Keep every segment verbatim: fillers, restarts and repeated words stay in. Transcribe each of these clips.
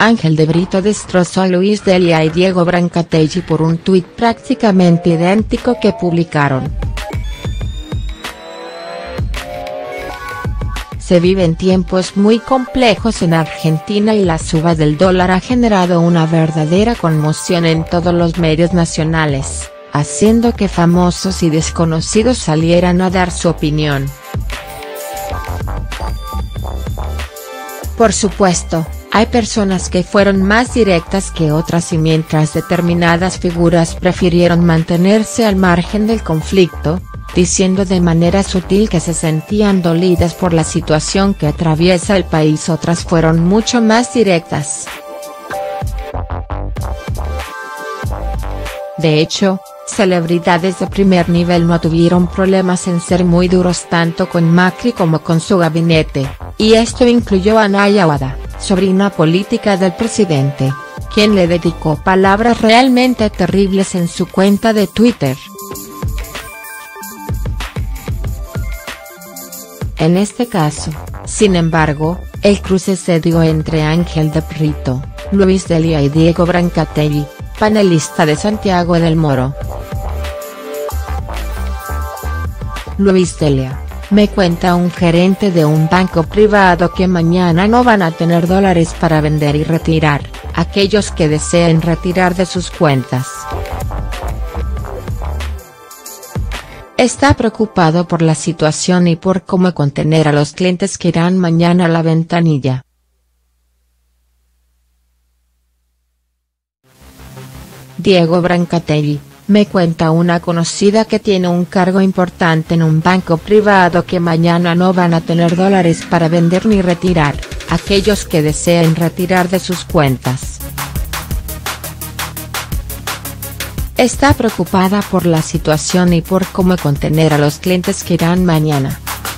Ángel de Brito destrozó a Luis Delia y Diego Brancatelli por un tuit prácticamente idéntico que publicaron. Se viven tiempos muy complejos en Argentina y la suba del dólar ha generado una verdadera conmoción en todos los medios nacionales, haciendo que famosos y desconocidos salieran a dar su opinión. Por supuesto, hay personas que fueron más directas que otras y mientras determinadas figuras prefirieron mantenerse al margen del conflicto, diciendo de manera sutil que se sentían dolidas por la situación que atraviesa el país, otras fueron mucho más directas. De hecho, celebridades de primer nivel no tuvieron problemas en ser muy duros tanto con Macri como con su gabinete, y esto incluyó a Naya Wada, sobrina política del presidente, quien le dedicó palabras realmente terribles en su cuenta de Twitter. En este caso, sin embargo, el cruce se dio entre Ángel de Brito, Luis Delia y Diego Brancatelli, panelista de Santiago del Moro. Luis Delia: me cuenta un gerente de un banco privado que mañana no van a tener dólares para vender y retirar, aquellos que deseen retirar de sus cuentas. Está preocupado por la situación y por cómo contener a los clientes que irán mañana a la ventanilla. Diego Brancatelli: me cuenta una conocida que tiene un cargo importante en un banco privado que mañana no van a tener dólares para vender ni retirar, aquellos que deseen retirar de sus cuentas. Está preocupada por la situación y por cómo contener a los clientes que irán mañana.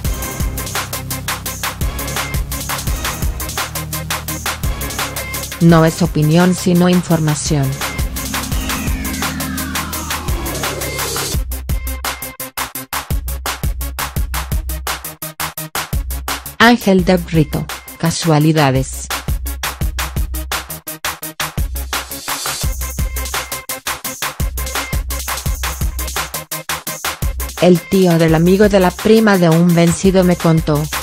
No es opinión sino información. Ángel de Brito: casualidades. El tío del amigo de la prima de un vencido me contó,